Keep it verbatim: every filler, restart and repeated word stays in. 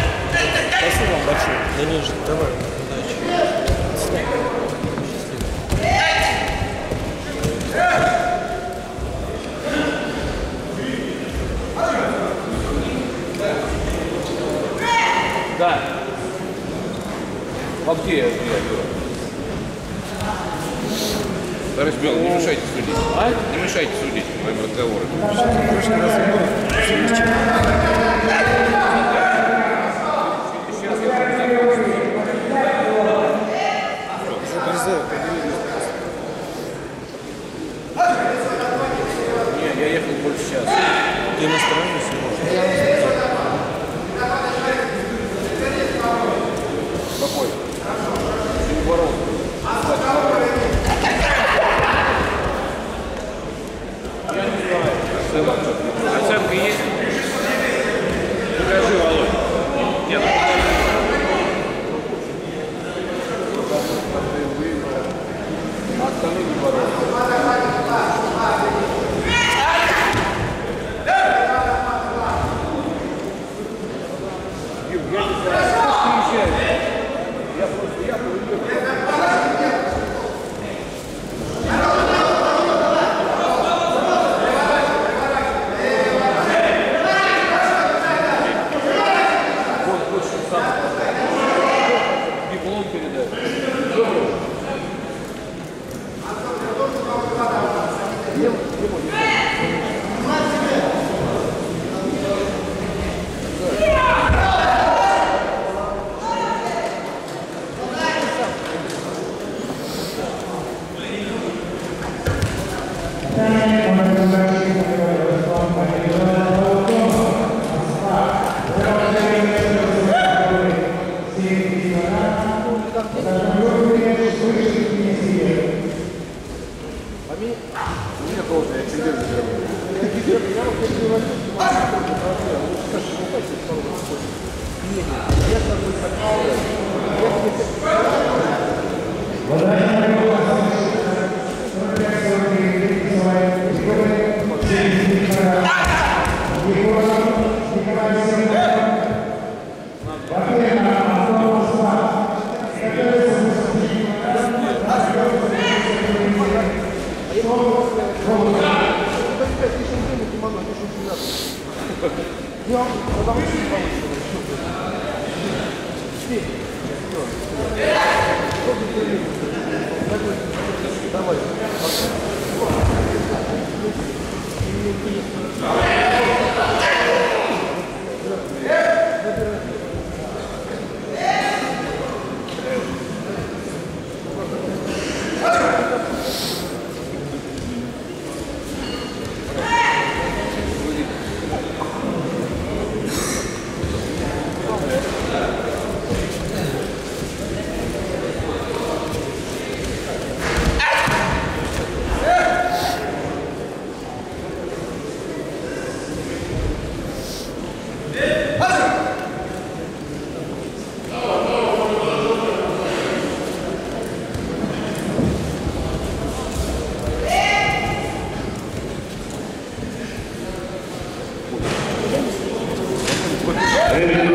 Спасибо вам большое. Да не же, давай. Удачи. Да. А где я? Товарищ Белый, не мешайте судить. А? Не мешайте судить моим разговорам. Прошлый раз я был. Не, я ехал больше часа. Ты на стороне сможешь. Какой? Ты не боролся. Я не знаю. Оценка есть? Покажи, Володь. Нет. А остальные не боролся. Я не знаю, кто приезжает. Я просто, я вот больше сам. Диплом передать. У меня тоже, я чемпион заберу. Время